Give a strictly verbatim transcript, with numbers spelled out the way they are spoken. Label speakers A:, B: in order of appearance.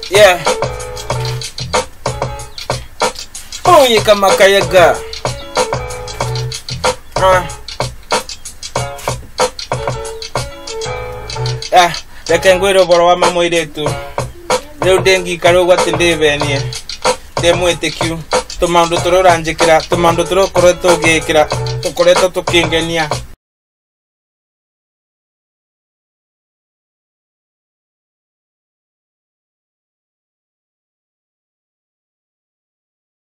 A: Yeah. Oh, you come makayaga. Ah. Ah, the kanguero boro mama iretu. Leo dengi karogwa tindebe nie. Demo etekiu. Tomando toro ranjekira, tomando toro koreto gekira. To koreto to kingenia.